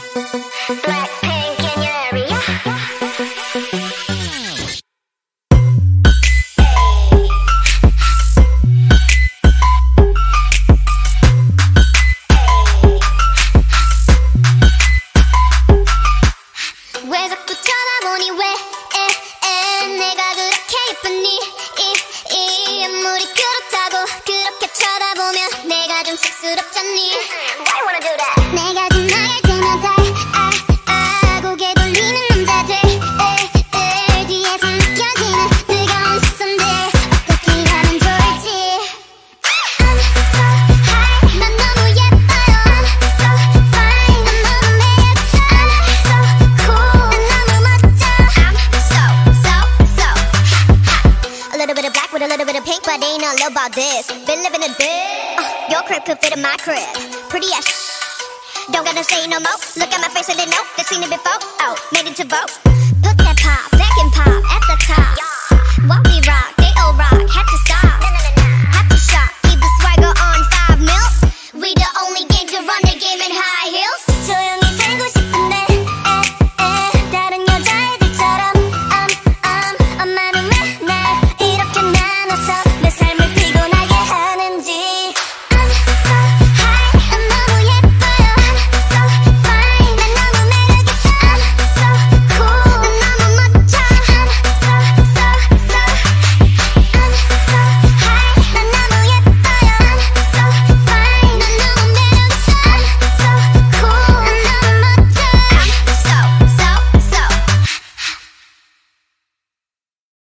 Blackpink in your area. 왜 자꾸 쳐다보니 왜 내가 그렇게 예쁘니 이 아무리 그렇다고 그렇게 쳐다보면 내가 좀 쑥스럽잖니. Why wanna do that? 내가 좀 나갈 때마다 고개 돌리는 남자들 뒤에서 느껴지는 뜨거운 시선들 어떻게 하면 좋을지. I'm so high 난 너무 예뻐요. I'm so fine 난 너무 매력있어. I'm so cool 난 너무 멋져. I'm so hot. A little bit of black with a little bit of pink, but ain't all about this. Been living a bit. Your crib could fit in my crib. Pretty as don't gotta say no more. Look at my face and they know they've seen it before. Oh, made it to vote. Put that pop, back and pop at the top. Walk